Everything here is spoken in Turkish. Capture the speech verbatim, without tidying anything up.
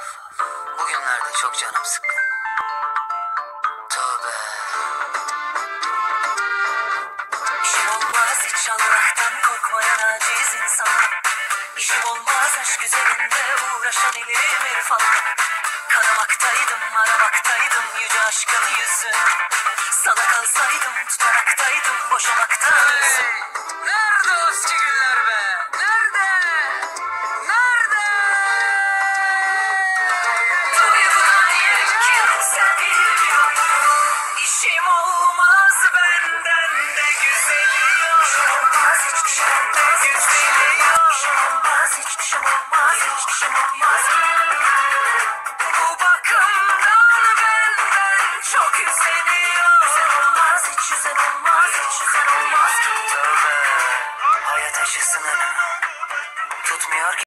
Bugünlerde çok canım sıkkın. Tövbe. İşim olmaz hiç Allah'tan korkmayan aciz insan. İşim olmaz aşk üzerinde uğraşan ilim irfanla. Kanamaktaydım, aramaktaydım yüce aşkın yüzü. Sana kalsaydım, tutanaktaydım boşamaktan. Hey, nerede o eski günler?